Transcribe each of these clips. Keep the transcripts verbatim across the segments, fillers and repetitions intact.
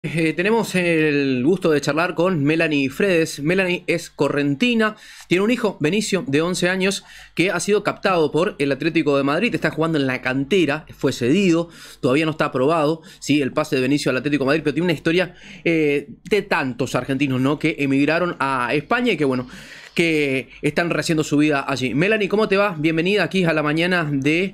Eh, tenemos el gusto de charlar con Melanie Fredes. Melanie es correntina, tiene un hijo, Benicio, de once años, que ha sido captado por el Atlético de Madrid, está jugando en la cantera, fue cedido, todavía no está aprobado, ¿sí? El pase de Benicio al Atlético de Madrid, pero tiene una historia eh, de tantos argentinos, ¿no?, que emigraron a España y que, bueno, que están rehaciendo su vida allí. Melanie, ¿cómo te va? Bienvenida aquí a la mañana de,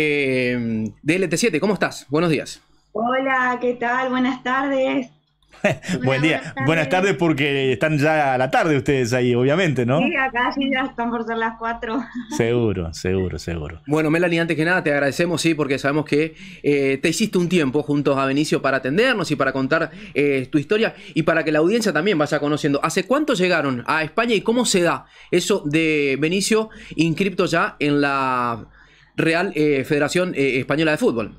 eh, de L T siete, ¿cómo estás? Buenos días. Hola, ¿qué tal? Buenas tardes. Buen Hola, día. buenas tardes. Buenas tardes porque están ya a la tarde ustedes ahí, obviamente, ¿no? Sí, acá sí ya están por ser las cuatro. Seguro, seguro, seguro. Bueno, Melanie, antes que nada te agradecemos, sí, porque sabemos que eh, te hiciste un tiempo juntos a Benicio para atendernos y para contar eh, tu historia y para que la audiencia también vaya conociendo. ¿Hace cuánto llegaron a España y cómo se da eso de Benicio inscripto ya en la Real eh, Federación eh, Española de Fútbol?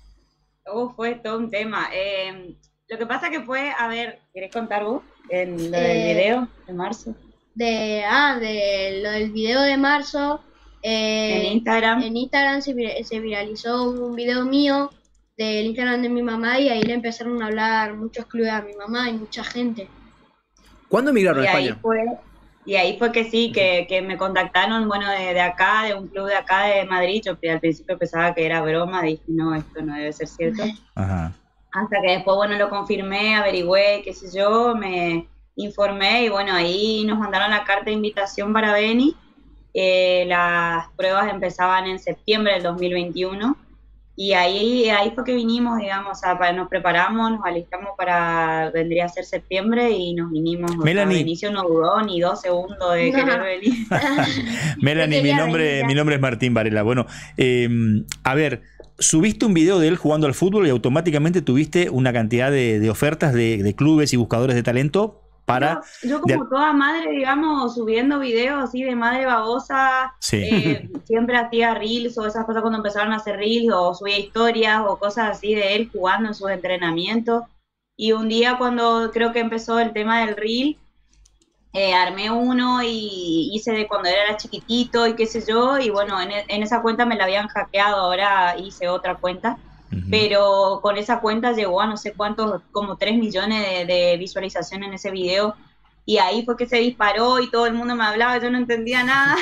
Oh, fue todo un tema. Eh, lo que pasa que fue, a ver, ¿querés contar vos en lo del Eh, video de marzo? De, ah, de lo del video de marzo. eh, En Instagram. En Instagram se, vir- se viralizó un video mío del Instagram de mi mamá y ahí le empezaron a hablar muchos clubes a mi mamá y mucha gente. ¿Cuándo emigraron Y a ahí España? fue, y ahí fue que sí, que, que me contactaron, bueno, de, de acá, de un club de acá de Madrid. Yo al principio pensaba que era broma, dije, no, esto no debe ser cierto. Ajá. Hasta que después, bueno, lo confirmé, averigüé, qué sé yo, me informé y bueno, ahí nos mandaron la carta de invitación para Beni. Eh, las pruebas empezaban en septiembre del dos mil veintiuno y ahí, ahí fue que vinimos, digamos, o sea, para, nos preparamos, nos alistamos para, vendría a ser septiembre y nos vinimos. O Melanie. sea, Benicio no dudó ni dos segundos de No. querer venir. Melanie, Yo mi quería nombre, venir ya. mi nombre es Martín Varela. Bueno, eh, a ver, subiste un video de él jugando al fútbol y automáticamente tuviste una cantidad de, de ofertas de, de clubes y buscadores de talento para... Yo, yo de- como toda madre, digamos, subiendo videos así de madre babosa, Sí. eh, siempre hacía reels o esas cosas cuando empezaron a hacer reels o subía historias o cosas así de él jugando en sus entrenamientos. Y un día cuando creo que empezó el tema del reel, eh, armé uno y hice de cuando él era chiquitito y qué sé yo, y bueno, en, e- en esa cuenta me la habían hackeado, ahora hice otra cuenta. Ujú. Pero con esa cuenta llegó a no sé cuántos, como tres millones de, de visualizaciones en ese video, y ahí fue que se disparó y todo el mundo me hablaba, yo no entendía nada,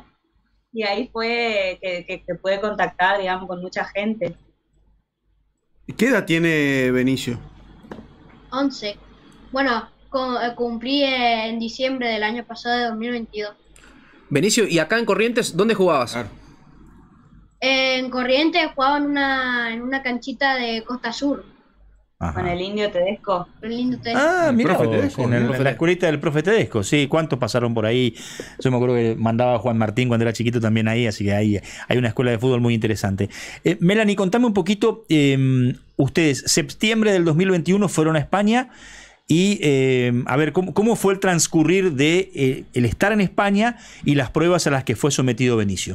y ahí fue que, que, que pude contactar, digamos, con mucha gente. ¿Qué edad tiene Benicio? once. Bueno, cu- eh, cumplí en diciembre del año pasado de dos mil veintidós. Benicio, ¿y acá en Corrientes dónde jugabas? Claro. En Corrientes jugaba en una, en una canchita de Costa Sur. Ajá. Con el Indio Tedesco. Un lindo te- Ah, El mira, profe Tedesco, en, el- ¿no? en la escuelita del profe Tedesco, sí, ¿cuántos pasaron por ahí? Yo me acuerdo que mandaba a Juan Martín cuando era chiquito también ahí, así que ahí hay una escuela de fútbol muy interesante. Eh, Melanie, contame un poquito, eh, ustedes, septiembre del dos mil veintiuno fueron a España y, eh, a ver, ¿cómo, cómo fue el transcurrir de eh, el estar en España y las pruebas a las que fue sometido Benicio?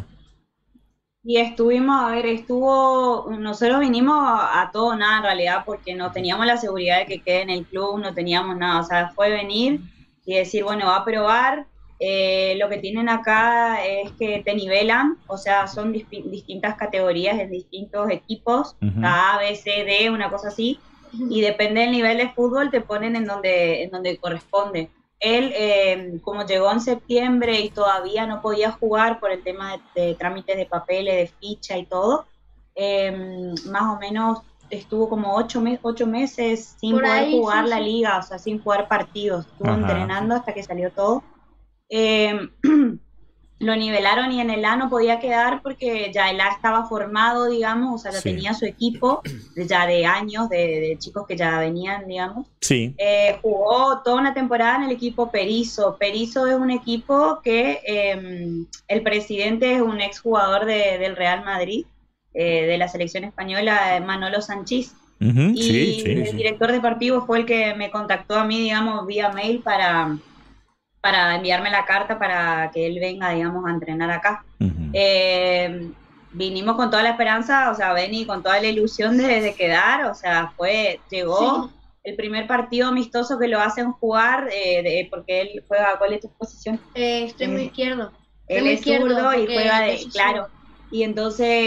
Y estuvimos, a ver, estuvo, nosotros vinimos a, a todo o nada en realidad, porque no teníamos la seguridad de que quede en el club, no teníamos nada, o sea, fue venir y decir, bueno, va a probar. Eh, lo que tienen acá es que te nivelan, o sea, son dispi- distintas categorías en distintos equipos, Ujú. A, B, C, D, una cosa así, y depende del nivel de fútbol te ponen en donde, en donde corresponde. Él, eh, como llegó en septiembre y todavía no podía jugar por el tema de, de trámites de papeles, de ficha y todo, eh, más o menos estuvo como ocho, me ocho meses sin Por poder ahí, jugar sí, la sí. liga, o sea, sin jugar partidos. Estuvo Ajá. entrenando hasta que salió todo. Eh, lo nivelaron y en el A no podía quedar porque ya el A estaba formado, digamos, o sea, ya Sí. tenía su equipo ya de años, de, de chicos que ya venían, digamos. Sí. Eh, jugó toda una temporada en el equipo Perizo. Perizo es un equipo que eh, el presidente es un exjugador de, del Real Madrid, eh, de la selección española, Manolo Sanchís. Ujú, Y sí, sí, el sí. director deportivo fue el que me contactó a mí, digamos, vía mail para, para enviarme la carta para que él venga, digamos, a entrenar acá. Ujú. Eh, vinimos con toda la esperanza, o sea, vení con toda la ilusión de, de quedar, o sea, fue, llegó Sí. el primer partido amistoso que lo hacen jugar, eh, de- porque él juega, ¿cuál es tu posición? Eh, extremo Eh, izquierdo. Él Extremo es izquierdo, zurdo y porque juega de, yo soy claro, y entonces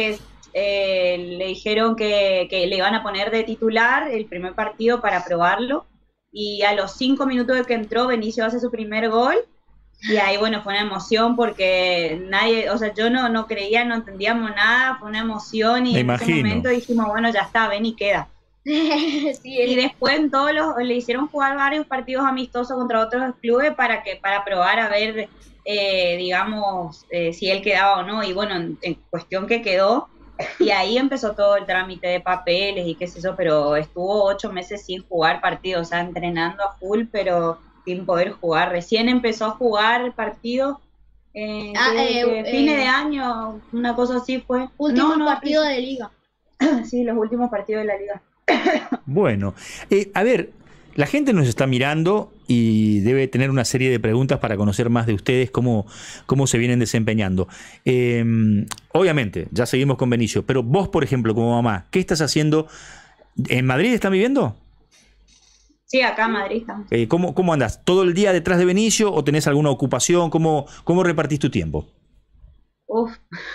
eh, le dijeron que, que le iban a poner de titular el primer partido para probarlo, y a los cinco minutos de que entró, Benicio hace su primer gol, y ahí, bueno, fue una emoción porque nadie, o sea, yo no, no creía, no entendíamos nada, fue una emoción, y Me en imagino. ese momento dijimos, bueno, ya está, Beni queda. Sí, Y después en todos los, le hicieron jugar varios partidos amistosos contra otros clubes para que para probar a ver, eh, digamos, eh, si él quedaba o no, y bueno, en, en cuestión que quedó, y ahí empezó todo el trámite de papeles y qué sé yo, pero estuvo ocho meses sin jugar partidos, o sea, entrenando a full, pero sin poder jugar. Recién empezó a jugar partidos, eh, Ah, que- eh, que fines eh, de año, una cosa así fue. último No, no, partido de liga. sí, los últimos partidos de la liga. Bueno, eh, a ver, la gente nos está mirando y debe tener una serie de preguntas para conocer más de ustedes, cómo, cómo se vienen desempeñando. Eh, obviamente, ya seguimos con Benicio, pero vos, por ejemplo, como mamá, ¿qué estás haciendo? ¿En Madrid están viviendo? Sí, acá en Madrid estamos. Eh, ¿cómo, ¿Cómo andás? ¿Todo el día detrás de Benicio o tenés alguna ocupación? ¿Cómo, cómo repartís tu tiempo? Uf,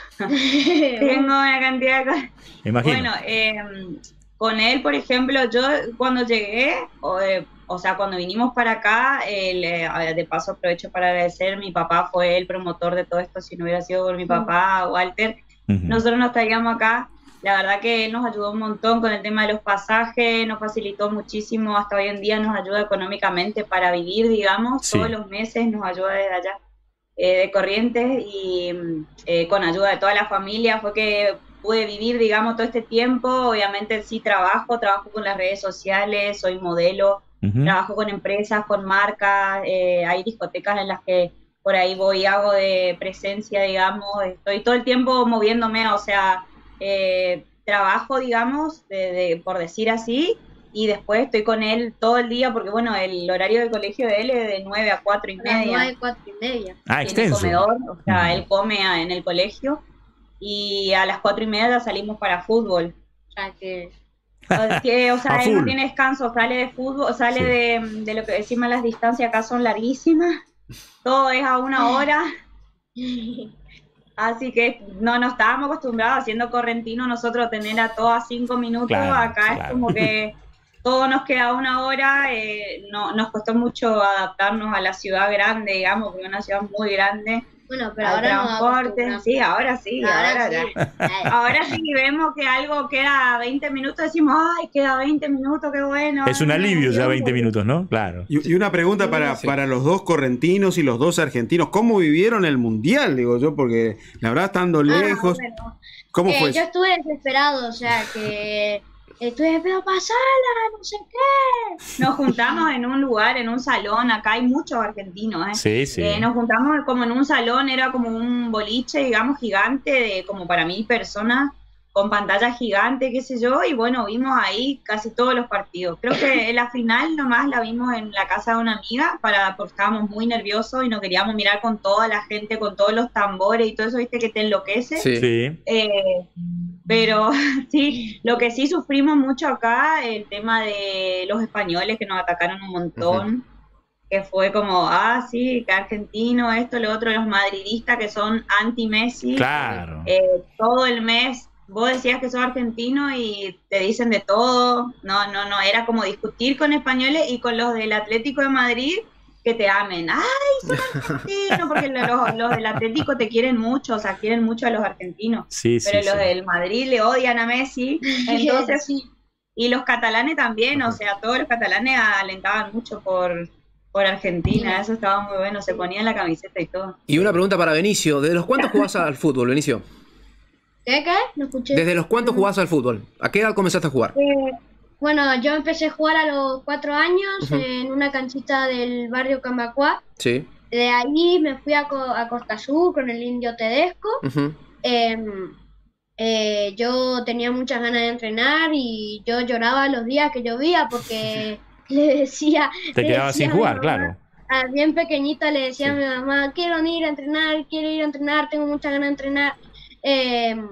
tengo una cantidad de cosas. Me imagino. Bueno, eh, con él, por ejemplo, yo cuando llegué, o, eh, o sea, cuando vinimos para acá, el, eh, de paso aprovecho para agradecer, mi papá fue el promotor de todo esto, si no hubiera sido por mi papá, Walter, Ujú. nosotros nos traíamos acá. La verdad que él nos ayudó un montón con el tema de los pasajes, nos facilitó muchísimo, hasta hoy en día nos ayuda económicamente para vivir, digamos, Sí. todos los meses nos ayuda desde allá, eh, de Corrientes, y eh, con ayuda de toda la familia fue que pude vivir, digamos, todo este tiempo. Obviamente sí trabajo, trabajo con las redes sociales, soy modelo, Ujú. trabajo con empresas, con marcas, eh, hay discotecas en las que por ahí voy, hago de presencia, digamos, estoy todo el tiempo moviéndome, o sea, eh, trabajo, digamos, de, de, por decir así, y después estoy con él todo el día, porque bueno, el horario del colegio de él es de nueve a cuatro y A las media. nueve, cuatro y media. Ah, Tiene extenso. comedor, o sea, Ujú. él come a- en el colegio, y a las cuatro y media ya salimos para fútbol. O sea que. O que, o sea, A él no full. tiene descanso, sale de fútbol, sale Sí. de, de lo que decimos, las distancias acá son larguísimas, todo es a una hora, así que no nos estábamos acostumbrados haciendo correntino nosotros tener a todo a cinco minutos, Claro, acá es claro. como que todo nos queda a una hora, eh, no, nos costó mucho adaptarnos a la ciudad grande, digamos, porque es una ciudad muy grande, Bueno, pero al ahora no transporte, sí, ahora sí, ahora, Ahora ya. sí. Ahora sí vemos que algo queda veinte minutos, decimos, ay, queda veinte minutos, qué bueno. Es un ay, alivio ya Dios, veinte minutos, ¿no? Claro. Y, y una pregunta para, Sí. para los dos correntinos y los dos argentinos. ¿Cómo vivieron el mundial? Digo yo, porque la verdad, estando Ah, lejos, bueno. ¿cómo Eh, fue? yo estuve desesperado, o sea que estuve, pero pasala, no sé qué. Nos juntamos en un lugar, en un salón, acá hay muchos argentinos, ¿eh? Sí, sí. Eh, nos juntamos como en un salón, era como un boliche, digamos, gigante, de como para mil personas, con pantalla gigante, qué sé yo, y bueno, vimos ahí casi todos los partidos. Creo que la final nomás la vimos en la casa de una amiga, para, porque estábamos muy nerviosos y no queríamos mirar con toda la gente, con todos los tambores y todo eso, viste, que te enloquece. Sí. Sí. Eh, pero sí, lo que sí sufrimos mucho acá, el tema de los españoles que nos atacaron un montón, que fue como, ah, sí, que argentino, esto, lo otro, los madridistas que son anti-Messi, Claro. eh, todo el mes, vos decías que sos argentino y te dicen de todo, no, no, no, era como discutir con españoles y con los del Atlético de Madrid, que te amen, ay, son argentinos, porque los, los del Atlético te quieren mucho, o sea, quieren mucho a los argentinos. Sí, sí. Pero los sí. del Madrid le odian a Messi, entonces, Sí. y los catalanes también, o sea, todos los catalanes alentaban mucho por, por Argentina, eso estaba muy bueno, se ponían la camiseta y todo. Y una pregunta para Benicio. ¿Desde los cuántos jugás al fútbol, Benicio? ¿Qué, qué? No escuché. ¿Desde los cuántos jugás al fútbol? ¿A qué edad comenzaste a jugar? Eh, Bueno, yo empecé a jugar a los cuatro años Ujú. en una canchita del barrio Cambacuá. Sí. De ahí me fui a, Co- a Costa Sur con el Indio Tedesco. Ujú. Em, eh, yo tenía muchas ganas de entrenar y yo lloraba los días que llovía porque le decía... Te le quedabas decía sin a mi jugar, mamá, claro. a bien pequeñita le decía Sí. a mi mamá, quiero ir a entrenar, quiero ir a entrenar, tengo muchas ganas de entrenar. Em,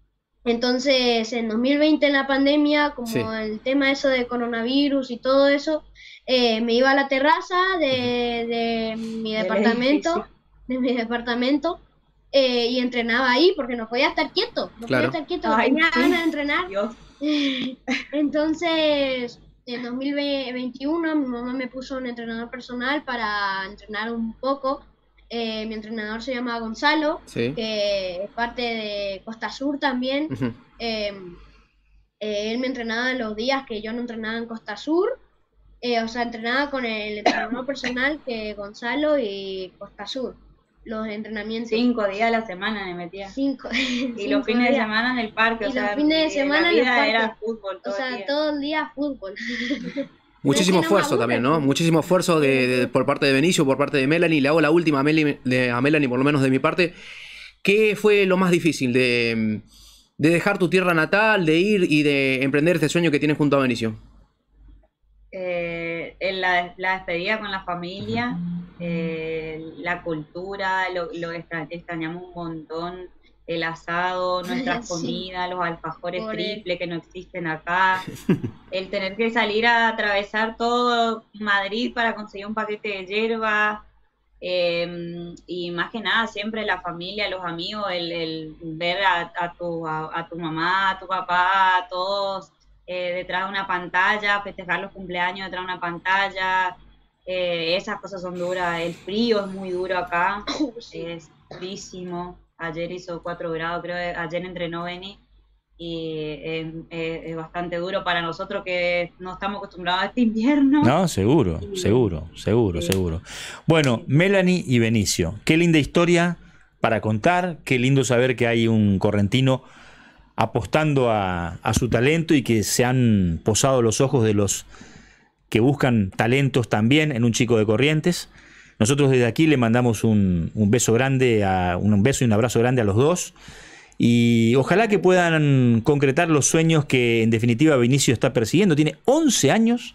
entonces, en dos mil veinte, en la pandemia, como Sí. el tema eso de coronavirus y todo eso, eh, me iba a la terraza de, de mi Del departamento, edificio. de mi departamento, eh, y entrenaba ahí porque no podía estar quieto, no Claro. podía estar quieto, Ay, tenía sí. ganas de entrenar. Dios. Entonces, en dos mil veintiuno mi mamá me puso un entrenador personal para entrenar un poco. Eh, mi entrenador se llama Gonzalo, Sí. que es parte de Costa Sur también. Ujú. Eh, eh, él me entrenaba los días que yo no entrenaba en Costa Sur. Eh, o sea, entrenaba con el entrenador personal que es Gonzalo y Costa Sur. Los entrenamientos. Cinco días a la semana me metía. Cinco. Y cinco los fines de días. semana en el parque. Y o sea, los fines de mi- semana la en el vida parque. era fútbol O todo el sea, día. todo el día fútbol. Muchísimo No me esfuerzo aburre. también, ¿no? Muchísimo esfuerzo de, de- por parte de Benicio, por parte de Melanie. Le hago la última a, Meli- de- a Melanie, por lo menos de mi parte. ¿Qué fue lo más difícil de, de dejar tu tierra natal, de ir y de emprender este sueño que tienes junto a Benicio? Eh, en la, la despedida con la familia, eh, la cultura, lo, lo extra- extrañamos un montón, el asado, nuestras Sí. comidas, los alfajores Pobre. triple que no existen acá, el tener que salir a atravesar todo Madrid para conseguir un paquete de hierba, eh, y más que nada siempre la familia, los amigos, el, el ver a, a, tu, a, a tu mamá, a tu papá, a todos eh, detrás de una pantalla, festejar los cumpleaños detrás de una pantalla, eh, esas cosas son duras, el frío es muy duro acá, es durísimo, ayer hizo cuatro grados, creo que ayer entrenó Beni, y eh, eh, es bastante duro para nosotros que no estamos acostumbrados a este invierno. No, seguro, Sí. seguro, seguro, Sí. seguro. Bueno, Melanie y Benicio, qué linda historia para contar, qué lindo saber que hay un correntino apostando a, a su talento y que se han posado los ojos de los que buscan talentos también en un chico de Corrientes. Nosotros desde aquí le mandamos un, un beso grande, a, un beso y un abrazo grande a los dos. Y ojalá que puedan concretar los sueños que en definitiva Benicio está persiguiendo. Tiene once años,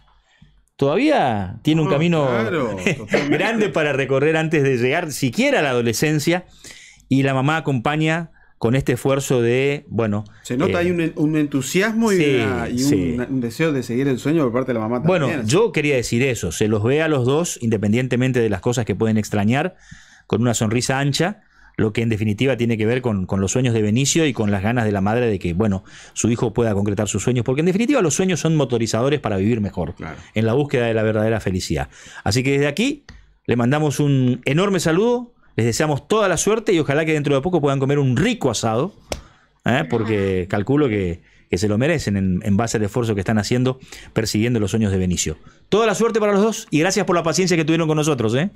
todavía tiene un No, camino claro, totalmente. grande para recorrer antes de llegar siquiera a la adolescencia. Y la mamá acompaña con este esfuerzo de, bueno... Se nota eh, ahí un, un entusiasmo y, sí, una- y sí. un, un deseo de seguir el sueño por parte de la mamá también. Bueno, yo quería decir eso, se los ve a los dos, independientemente de las cosas que pueden extrañar, con una sonrisa ancha, lo que en definitiva tiene que ver con, con los sueños de Benicio y con las ganas de la madre de que, bueno, su hijo pueda concretar sus sueños, porque en definitiva los sueños son motorizadores para vivir mejor, Claro. en la búsqueda de la verdadera felicidad. Así que desde aquí le mandamos un enorme saludo, les deseamos toda la suerte y ojalá que dentro de poco puedan comer un rico asado, ¿eh? Porque calculo que, que se lo merecen en, en base al esfuerzo que están haciendo persiguiendo los sueños de Benicio. Toda la suerte para los dos y gracias por la paciencia que tuvieron con nosotros, ¿eh?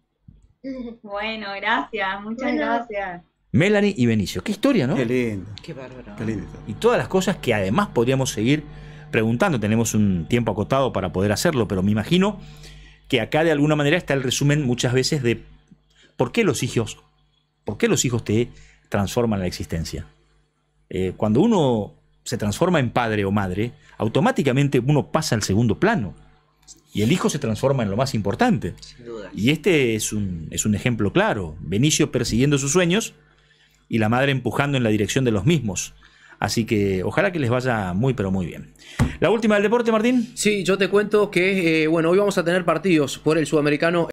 Bueno, gracias, muchas Bueno. gracias. Melanie y Benicio. Qué historia, ¿no? Qué lindo, Qué bárbaro. qué lindo. Y todas las cosas que además podríamos seguir preguntando. Tenemos un tiempo acotado para poder hacerlo, pero me imagino que acá de alguna manera está el resumen muchas veces de por qué los hijos, por qué los hijos te transforman la existencia. Eh, cuando uno se transforma en padre o madre, automáticamente uno pasa al segundo plano y el hijo se transforma en lo más importante. Sin duda. Y este es un, es un ejemplo claro. Benicio persiguiendo sus sueños y la madre empujando en la dirección de los mismos. Así que ojalá que les vaya muy pero muy bien. La última del deporte, Martín. Sí, yo te cuento que, eh, bueno, hoy vamos a tener partidos por el Sudamericano.